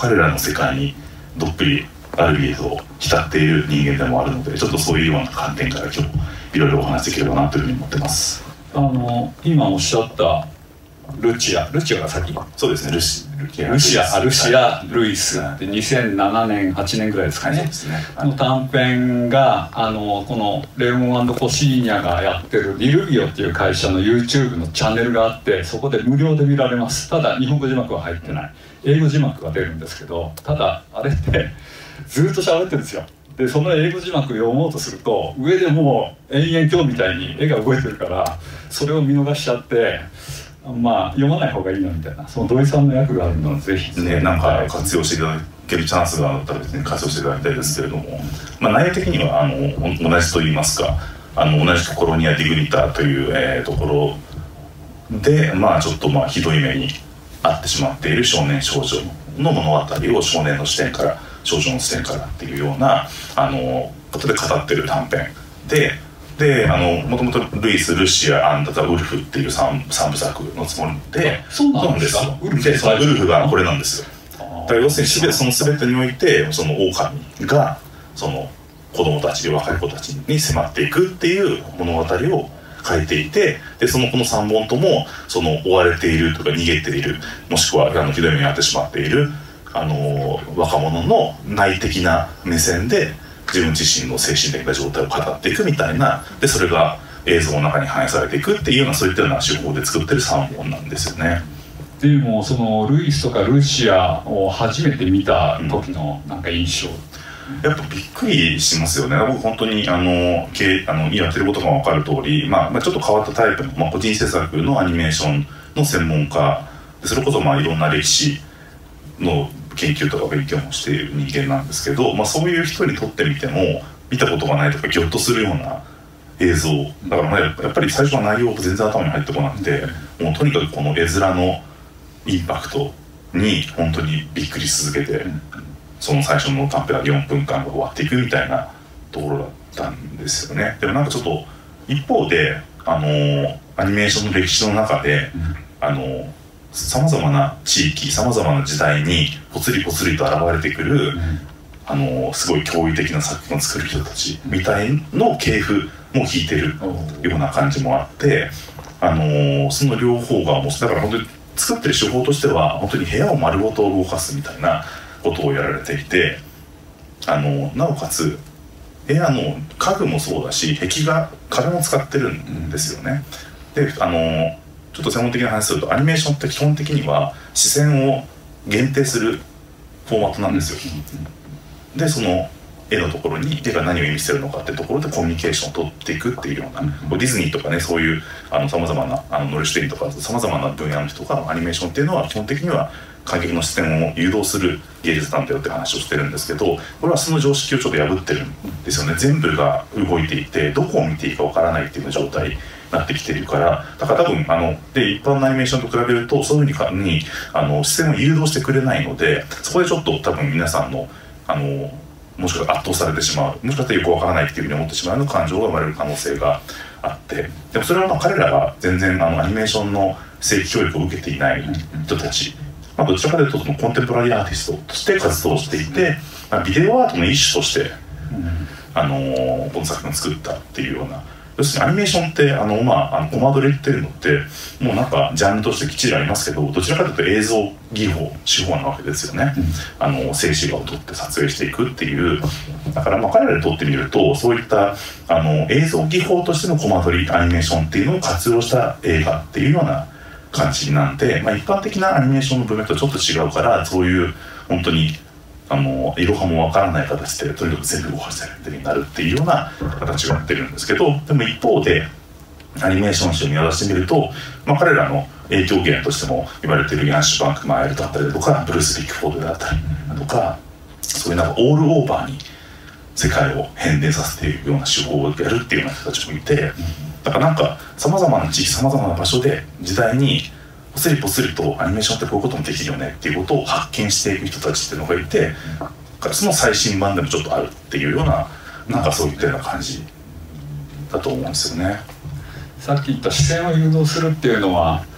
彼らの世界にどっぷりある意味と浸っている人間でもあるので、ちょっとそういうような観点から今日いろいろお話しできればなというふうに思ってます。 今おっしゃったルチアが先、 そうですね、ルシア・ルイスで2007年8年ぐらいですかね、の短編がこのレオン&コシーニャがやってるリルビオっていう会社の YouTube のチャンネルがあって、そこで無料で見られます。ただ日本語字幕は入ってない、英語字幕が出るんですけど、ただあれってずっと喋ってるんですよ。でその英語字幕読もうとすると上でもう延々今日みたいに絵が動いてるから、それを見逃しちゃって、まあ読まない方がいいなみたいな、その土井さんの役があるのでぜひね、なんか活用していただけるチャンスがあったらですね、活用していただきたいですけれども、内容的には同じといいますか、同じところにはディグニターという、ところで、ちょっとひどい目に遭ってしまっている少年少女の物語を少年の視点から少女の視点からっていうようなことで語ってる短編で、もともとルイス、ルシア、ザ・ウルフっていう三部作のつもりで、 そうなんですか。 ウルフがこれなんですよ。だから要するにその全てにおいてその狼がその子供たち、若い子たちに迫っていくっていう物語を書いていて、でこの3本ともその追われているとか逃げている、もしくはひどい目に遭ってしまっている若者の内的な目線で自分自身の精神的な状態を語っていくみたいな、でそれが映像の中に反映されていくっていうような、そういったような手法で作ってる3本なんですよね。 でもそのルイスとかルシアを初めて見た時のなんか印象、 やっぱびっくりしますよね。僕本当にやってることが分かる通り、ちょっと変わったタイプの、個人制作のアニメーションの専門家で、それこそいろんな歴史の研究とか勉強もしている人間なんですけど、そういう人にとってみても見たことがないとかギョッとするような映像だから、やっぱり最初は内容全然頭に入ってこなくて、もうとにかくこの絵面のインパクトに本当にびっくりし続けて、その最初の短編が4分間が終わっていくみたいなところだったんですよね。でもなんかちょっと一方でアニメーションの歴史の中でさまざまな地域、さまざまな時代にぽつりぽつりと現れてくる、すごい驚異的な作品を作る人たちみたいの系譜も弾いてるような感じもあって、その両方がもうだから本当に作ってる手法としては本当に部屋を丸ごと動かすみたいなことをやられていて、なおかつ部屋の家具もそうだし壁も使ってるんですよね。でちょっと専門的な話すると、アニメーションって基本的には視線を限定するフォーマットなんですよ。でその絵のところに絵が何を意味してるのかってところでコミュニケーションを取っていくっていうような、ディズニーとかね、そういうさまざまなノルシュテインとかさまざまな分野の人がアニメーションっていうのは基本的には観客の視線を誘導する芸術なんだよって話をしてるんですけど、これはその常識をちょっと破ってるんですよね。全部が動いていてどこを見ていいかわからないっていう状態になってきてるから、だから多分で一般のアニメーションと比べるとそういうふうに視線を誘導してくれないので、そこでちょっと多分皆さんのもしかしたら圧倒されてしまう、もしかしたらよくわからないっていうふうに思ってしまうような感情が生まれる可能性があって、でもそれは彼らが全然アニメーションの正規教育を受けていない人たち、どちらかというとそのコンテンポラリーアーティストとして活動していて、ビデオアートの一種としてこの作品を作ったっていうような、要するにアニメーションってコマ撮りっていうのってもうなんかジャンルとしてきっちりありますけど、どちらかというと映像技法手法なわけですよね。静止画を撮って撮影していくっていう、だから彼らにとってみるとそういった映像技法としてのコマ撮りアニメーションっていうのを活用した映画っていうような感じなんで、一般的なアニメーションの文脈とちょっと違うから、そういう本当にいろはもわからない形でとにかく全部動かせるってになるっていうような形をやってるんですけど、でも一方でアニメーション誌を見渡してみると、彼らの影響源としても言われているヤンシュ・バンクマイルだったりとかブルース・ビックフォードだったりとか、そういうなんかオールオーバーに世界を変幻させていくような手法をやるっていうような人たちもいて、だからなんかさまざまな地域さまざまな場所で時代にぽつりぽつりとアニメーションってこういうこともできるよねっていうことを発見していく人たちっていうのがいて、その最新版でもちょっとあるっていうような、なんかそういったような感じだと思うんですよね。 さっき言った視線を誘導するっていうのは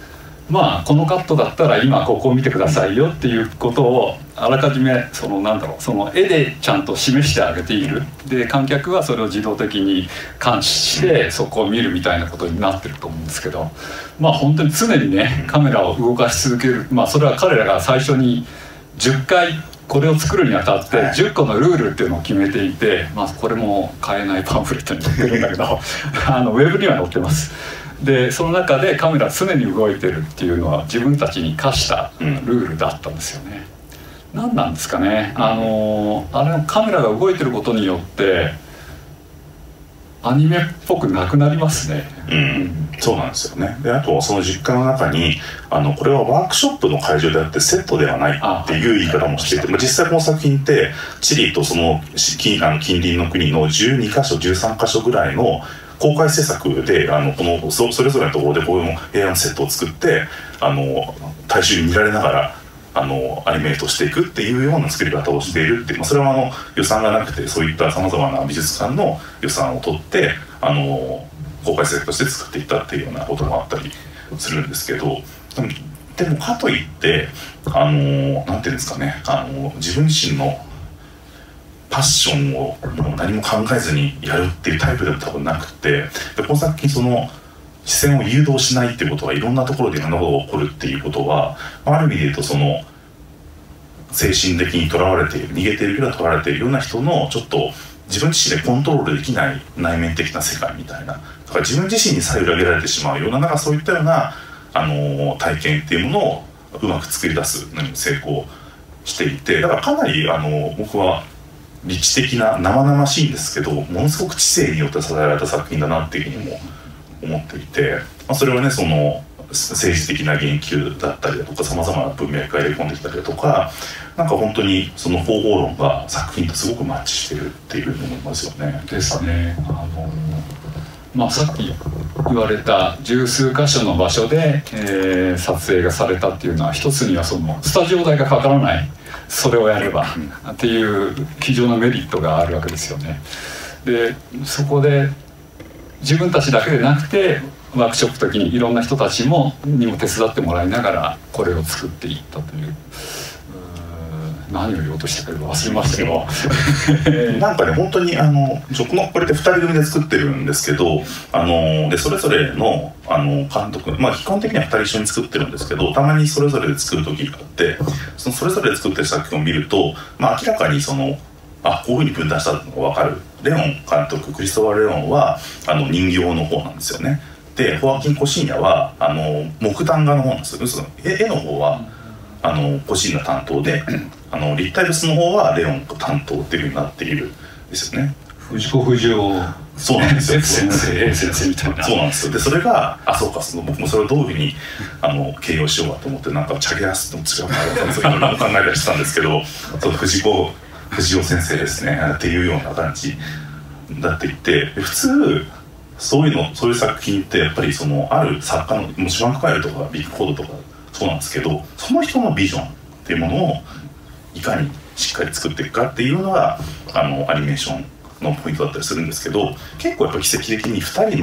まあこのカットだったら今ここを見てくださいよっていうことをあらかじめその絵でちゃんと示してあげている。で観客はそれを自動的に監視してそこを見るみたいなことになってると思うんですけど、まあ本当に常にねカメラを動かし続ける、まあそれは彼らが最初に10回これを作るにあたって10個のルールっていうのを決めていて、まあこれも買えないパンフレットに載ってるんだけどウェブには載ってます。でその中でカメラ常に動いてるっていうのは自分たちに課したルールだったんですよね。何なんですかね、あれのカメラが動いてることによってアニメっぽくなくなりますね。 そうなんですよね。であとその実家の中にこれはワークショップの会場であってセットではないっていう言い方もしていて、実際この作品ってチリとその近隣の国の12カ所13カ所ぐらいの公開制作でそれぞれのところでこういう部屋のセットを作って大衆に見られながらアニメートしていくっていうような作り方をしているっていう、それは予算がなくてそういったさまざまな美術館の予算を取って公開制作として作っていったっていうようなこともあったりするんですけど、でもかといってなんていうんですかね、自分自身のパッションを何も考えずにやるっていうタイプでも多分なくて、でこの作品視線を誘導しないっていうことは、いろんなところでいろんなことが起こるっていうことは、ある意味で言うと精神的にとらわれている、逃げているけどとらわれているような人のちょっと自分自身でコントロールできない内面的な世界みたいな、だから自分自身に左右裏切られてしまうような、なんかそういったような体験っていうものをうまく作り出すのにも成功していて、だからかなり僕は理知的な生々しいんですけど、ものすごく知性によって支えられた作品だなっていうふうにも思っていて、それはね政治的な言及だったりだとか、さまざまな文脈が入れ込んできたりだとか、なんか本当にその方法論が作品とすごくマッチしてるっていうふうに思いますよね。 ですね。まあ、さっき言われた十数箇所の場所で、撮影がされたっていうのは、一つにはスタジオ代がかからない、それをやればっていう非常なメリットがあるわけですよね。でそこで自分たちだけでなくてワークショップ時にいろんな人たちにも手伝ってもらいながらこれを作っていったという。何を言おうとしたか忘れましたけどなんかね、本当にこれで2人組で作ってるんですけど、でそれぞれの監督、基本的には2人一緒に作ってるんですけど、たまにそれぞれで作る時があって、それぞれで作ってる作品を見ると、明らかにこういうふうに分断したのが分かる。レオン監督、クリストファー・レオンは人形の方なんですよね。でホアキン・コシーニャは木版画の方なんですよ。絵の方はコシーニャ担当で立体物の方はレオン担当っていうふうになっているんですよね。 藤子不二雄そうなんですよ先生みたいな。 そうなんですよ。でそれがそうか、僕もそれをどういうふうに形容しようかと思って、なんかチャゲアスとも違うなといろいろ考えたりしたんですけど、藤子不二雄先生ですねっていうような感じになっていて、普通そういう作品ってやっぱりある作家のシュバンク・カイルとかビッグコードとかそうなんですけど、その人のビジョンっていうものをいかにしっかり作っていくかっていうのがアニメーションのポイントだったりするんですけど、結構やっぱ奇跡的に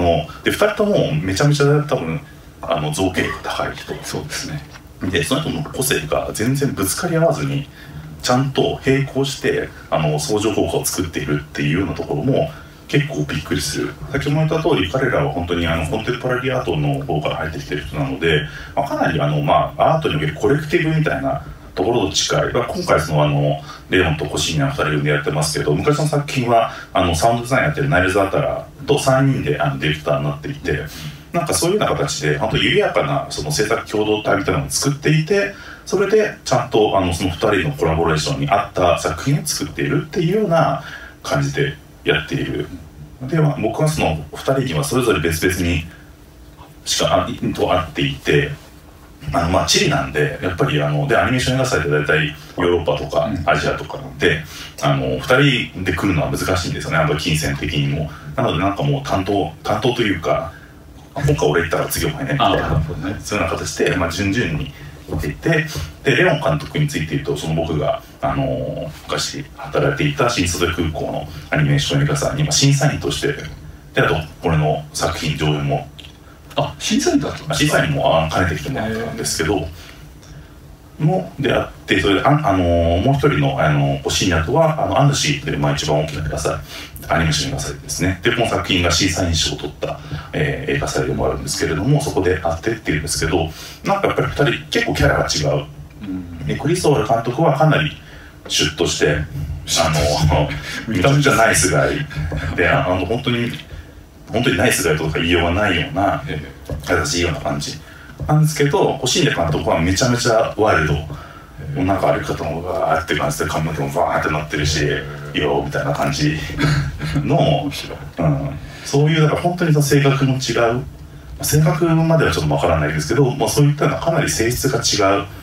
2人ともめちゃめちゃ多分造形力高い人。 そうですね。 でその人の個性が全然ぶつかり合わずにちゃんと並行して相乗効果を作っているっていうようなところも結構びっくりする。先ほども言った通り、彼らは本当にコンテンポラリーアートの方から入ってきてる人なので、かなりアートにおけるコレクティブみたいなところと近い。今回レオンとコシーニャ2人組でやってますけど、昔の作品はサウンドデザインやってるナイルズ・アタラと3人でディレクターになっていて、なんかそういうような形で本当緩やかな制作共同体みたいなのを作っていて、それでちゃんとその2人のコラボレーションに合った作品を作っているっていうような感じでやっている。で僕はその2人にはそれぞれ別々に会っていて、チリなんでやっぱりでアニメーション映画祭って大体ヨーロッパとかアジアとかなんで2人で来るのは難しいんですよね、金銭的にも。なのでなんかもう担当というか、今回俺行ったら次お前ねみたいな、そういうような形で順々に行っていて、でレオン監督について言うと、僕が昔働いていた新袖空港のアニメーション映画祭に審査員として、であとこれの作品上映も審査員だったんですか？ 審査員も兼ねてきてもらったんですけどであって、それでもう一人のシニアとはアヌシーという、一番大きな映画祭、アニメーション映画祭ですね。でこの作品が審査員賞を取った、映画祭でもあるんですけれども、そこで会ってっていうんですけど、なんかやっぱり2人結構キャラが違う。でクリストファル監督はかなりシュッとしてめちゃめちゃナイスガイで本当にナイスガイとか言いようがないような優しいような感じなんですけど、シン監督はめちゃめちゃワイルド、なんか歩き方もわーって感じで髪の毛もバーってなってるし、よーみたいな感じの、そういうだから本当に性格の違う、性格まではちょっとわからないですけど、そういったのはかなり性質が違う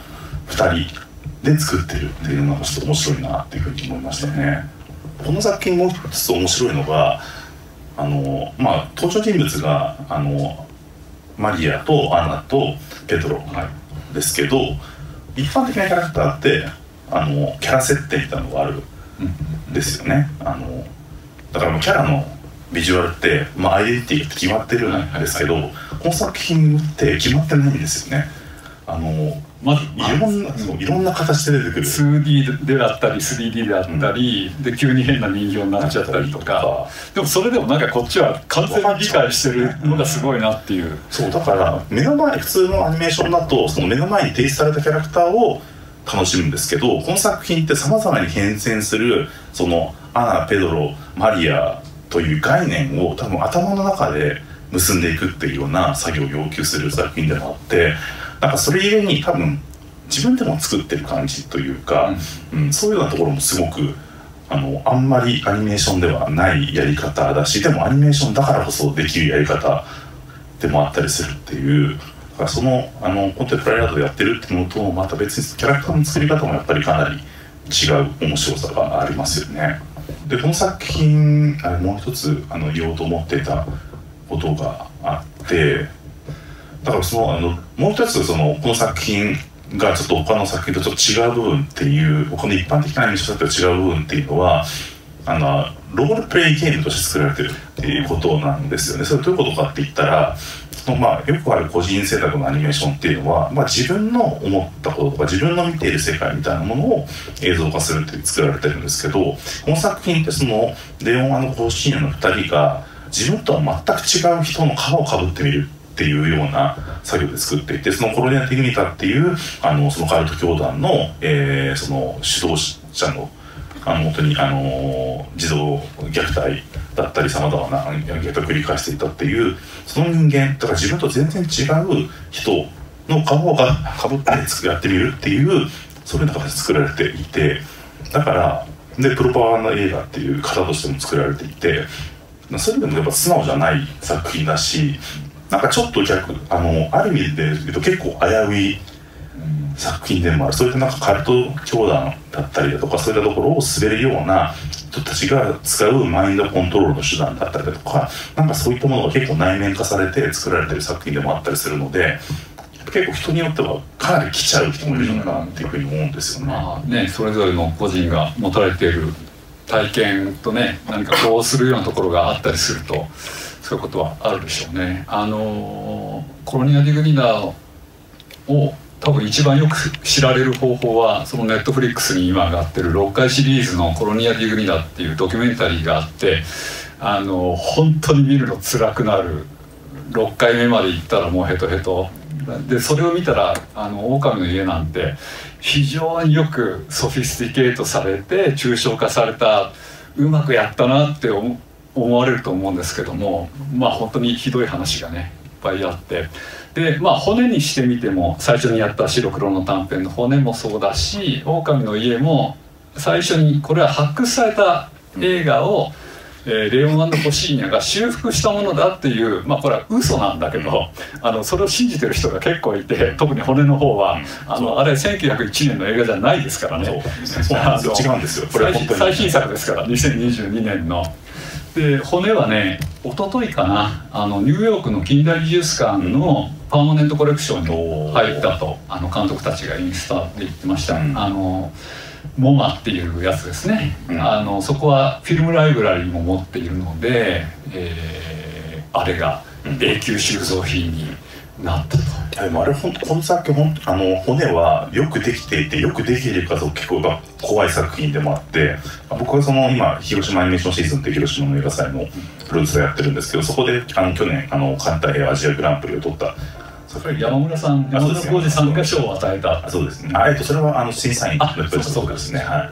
2人で作ってるっていうのがちょっと面白いなっていうふうに思いましたね。この作品もう一つ面白いのが登場人物がマリアとアナとペドロですけど、一般的なキャラクターってキャラ設定みたいなのがあるんですよね。だからキャラのビジュアルって、アイデンティティって決まってるんですけど、この作品って決まってないんですよね。まずいろんな形で出てくる 2D であったり 3D であったり、で急に変な人形になっちゃったりとか、でもそれでもなんかこっちは完全に理解してるのがすごいなっていう。 そうだから目の前、普通のアニメーションだとその目の前に提出されたキャラクターを楽しむんですけど、この作品ってさまざまに変遷するそのアナ、ペドロ、マリアという概念を多分頭の中で結んでいくっていうような作業を要求する作品でもあって、なんかそれゆえに多分自分でも作ってる感じというか、そういうようなところもすごくあんまりアニメーションではないやり方だし、でもアニメーションだからこそできるやり方でもあったりするっていう、だからそのコンテンポラリーアートでやってるっていうのとまた別にキャラクターの作り方もやっぱりかなり違う面白さがありますよね。でこの作品もう一つ言おうと思っていたことがあって、だからもう一つこの作品がちょっと他の作品とちょっと違う部分っていう、他の一般的なアニメーションと違う部分っていうのはロールプレイゲームとして作られてるっていうことなんですよね。それどういうことかって言ったら、よくある個人制作のアニメーションっていうのは、自分の思ったこととか自分の見ている世界みたいなものを映像化するって作られてるんですけど、この作品ってレオン・コーシーニャの2人が自分とは全く違う人の皮をかぶってみるっていうような作業で作っていて、そのコロニア・テグニタっていうそのカルト教団の、その指導者の本当に児童虐待だったりさまざまな虐待を繰り返していたっていう、その人間だから自分と全然違う人の皮をかぶってやってみるっていう、そういう形で作られていて、だからでプロパガンダ映画っていう型としても作られていて、それでもやっぱ素直じゃない作品だし、なんかちょっとある意味で言うと結構危うい作品でもある。そういったなんかカルト教団だったりだとか、そういったところを滑るような人たちが使うマインドコントロールの手段だったりだとか、なんかそういったものが結構内面化されて作られてる作品でもあったりするので、結構人によってはかなり来ちゃう人もいるのかなっていうふうに思うんですよね。 それぞれの個人が持たれている体験とね、何かこうするようなところがあったりすると、そういうことはあるでしょうね。コロニア・ディグニダを多分一番よく知られる方法は、そのネットフリックスに今上がってる6回シリーズの「コロニア・ディグニダ」っていうドキュメンタリーがあって、本当に見るの辛くなる。6回目まで行ったらもうヘトヘトで、それを見たら狼の家なんて非常によくソフィスティケートされて抽象化された、うまくやったなって思われると思うんですけども、本当にひどい話がねいっぱいあって、で骨にしてみても最初にやった白黒の短編の骨もそうだし、狼の家も最初にこれは発掘された映画を、レオン&コシーニャが修復したものだっていう、これは嘘なんだけど、それを信じてる人が結構いて、特に骨の方は、あれ1901年の映画じゃないですからね。 違うんですよ、これ最新作ですから、2022年の。で骨はね、一昨日かな、ニューヨークの近代美術館のパーマネントコレクションに入ったと監督たちがインスタで言ってました。モマっていうやつですね。そこはフィルムライブラリーも持っているので、あれが永久収蔵品になったと。 でもあれこの作品骨はよくできていて、よくできている数結構怖い作品でもあって、僕は今広島アニメーションシーズンって広島の映画祭のプロデューサーやってるんですけど、そこで去年環太平アジアグランプリを取った山村浩二さんが賞を与えた。 そうですね。それは審査員の人ですね。はい。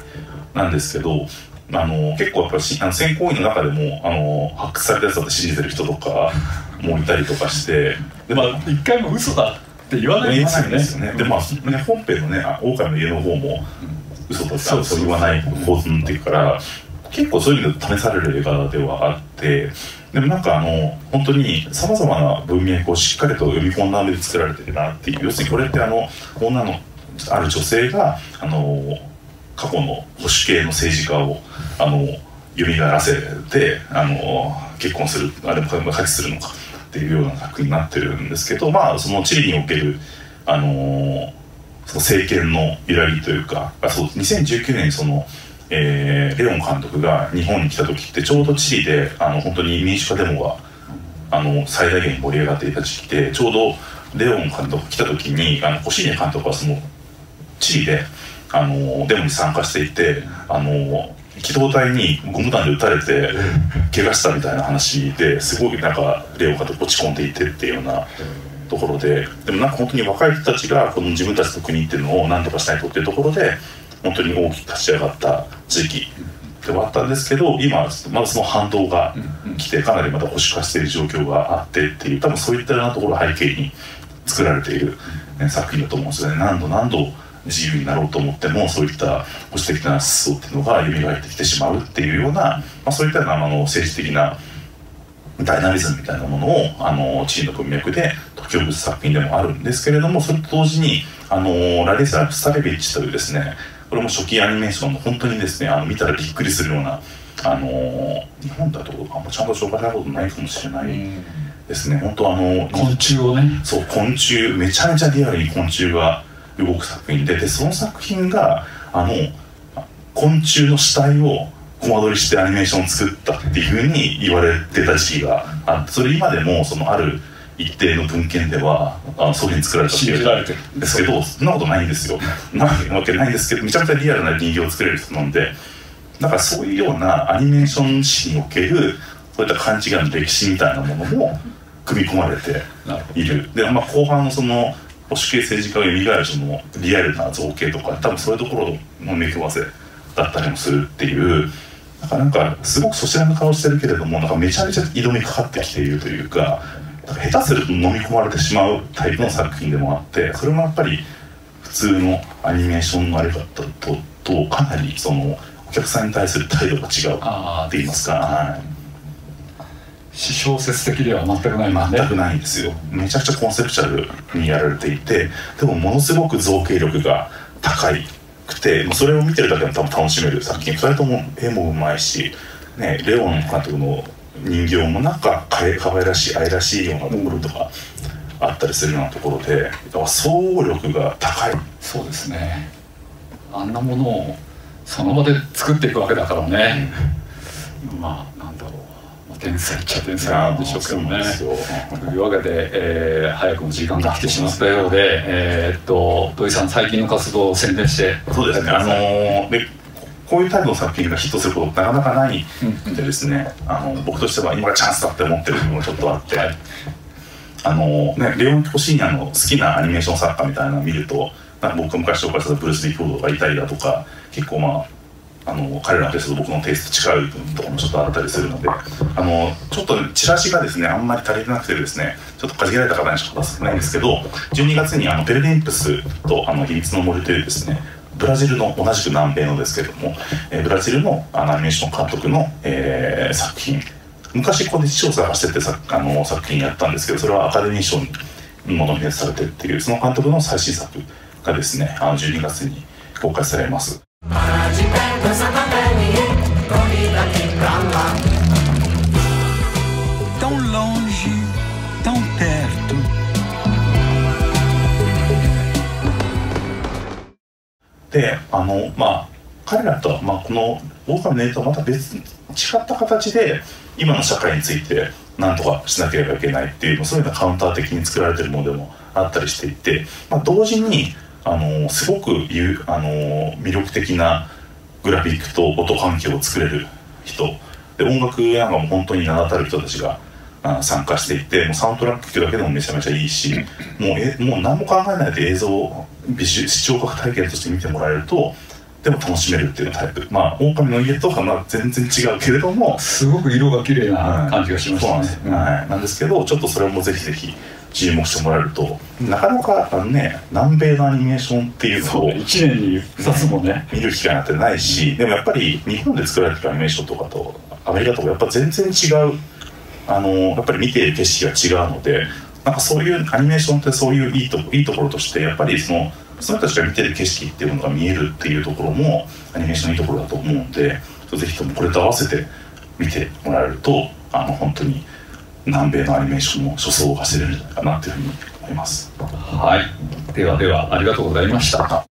なんですけど、結構やっぱり選考委員の中でも発掘されたやつだって信じてる人とかもいたりとかして、 一回も嘘だって言わないんですよね。 で本編のね狼の家の方も嘘だってそう言わない構図になっていくから、結構そういう意味で試される映画ではあって、でも本当にさまざまな文脈をしっかりと読み込んだ上で作られてるなっていう。要するにこれって女のある女性が過去の保守系の政治家を蘇らせて結婚する破棄するのかっていうような作品になってるんですけど、そのチリにおけるその政権の揺らぎというか、2019年にレオン監督が日本に来た時ってちょうどチリで本当に民主化デモが最大限盛り上がっていた時期で、ちょうどレオン監督が来た時にコシーニャ監督はチリでデモに参加していて、機動隊にゴム弾で撃たれて怪我したみたいな話ですごいレオン監督落ち込んでいてっていうようなところで、でも本当に若い人たちがこの自分たちの国っていうのを何とかしないとっていうところで本当に大きく立ち上がった時期ではあったんですけど、今まだその反動が来てかなりまた保守化している状況があってっていう、多分そういったようなところを背景に作られている作品だと思うんですよね。何度自由になろうと思ってもそういった保守的な思想っていうのが蘇ってきてしまうっていうような、そういったような政治的なダイナミズムみたいなものをチリの文脈で解きほぐす作品でもあるんですけれども、それと同時にラリサ・スタレビッチというですね、これも初期アニメーションの本当にですね見たらびっくりするような日本だとちゃんと紹介したことないかもしれないですね。本当昆虫をね、 そう昆虫めちゃめちゃリアルに昆虫が動く作品で、その作品が昆虫の死体をコマ撮りしてアニメーションを作ったっていうふうに言われてた時期があって、それ今でもある一定の文献ではそういうふうに作られたっていうんですけど、そんなことないんですよ。なわけないんですけど、めちゃめちゃリアルな人形を作れる人なんで、だからそういうようなアニメーション史におけるそういった勘違いの歴史みたいなものも組み込まれている。で、後半の保守系政治家が蘇るリアルな造形とか、多分そういうところの目配せだったりもするっていう、すごくそちらの顔してるけれどもめちゃめちゃ挑みかかってきているというか、下手すると飲み込まれてしまうタイプの作品でもあって、それもやっぱり普通のアニメーションのあり方とかなりお客さんに対する態度が違うって言いますか。 私小説的では全くないもんね。 全くないんですよ。めちゃくちゃコンセプチュアルにやられていて、でもものすごく造形力が高くて、それを見てるだけでも多分楽しめる作品。2人とも絵もうまいし、レオン監督の人形も可愛らしい愛らしいようなところとかあったりするようなところで、総合力が高い。 そうですね。あんなものをその場で作っていくわけだからね。なんだろう。天才っちゃ天才なんでしょうけどね。というわけで、早くも時間が来てしまったようで、土井さん最近の活動を宣伝して。 そうですね。こういうタイプの作品がヒットすることなかなかないんでですね、僕としては今がチャンスだって思ってる部分もちょっとあって、レオン・コシーニャの好きなアニメーション作家みたいなのを見ると、僕が昔紹介したブルース・リーフォードがいたりだとか、結構彼らのテイストと僕のテイスト近い部分とかもちょっとあったりするので、ちょっとチラシがですねあんまり足りてなくてですね、ちょっと限られた方にしか出せないんですけど、12月にペルデンプスと秘密の森というですね、ブラジルの同じく南米のですけれども、ブラジルのアニメーション監督の、作品、昔ここで視聴探してて作品やったんですけど、それはアカデミー賞にもノミネートされてるっていう、その監督の最新作がですね12月に公開されます。で彼らとはこの狼の絵とはまた別に違った形で今の社会についてなんとかしなければいけないっていう、そういうのがカウンター的に作られてるものでもあったりしていて、同時にすごく魅力的なグラフィックと音環境を作れる人で、音楽なんかも本当に名だたる人たちが参加していて、もうサウンドトラックっていうだけでもめちゃめちゃいいし、もう何も考えないで映像を視聴覚体験として見てもらえると、でも楽しめるっていうタイプ。狼の家とは全然違うけれども、 すごく色が綺麗な感じがしましたね。 そうなんですけど、ちょっとそれもぜひぜひ注目してもらえると、なかなか南米のアニメーションっていうのを 1年に2つもね見る機会なんてないし、でもやっぱり日本で作られてるアニメーションとかとアメリカとかやっぱ全然違う、やっぱり見ている景色が違うので、なんかそういうアニメーションってそういういいところとして、やっぱりその人たちが見てる景色っていうのが見えるっていうところもアニメーションのいいところだと思うので、ぜひともこれと合わせて見てもらえると本当に南米のアニメーションの初走を走れるんじゃないかなというふうに思います。 はい、ではありがとうございました。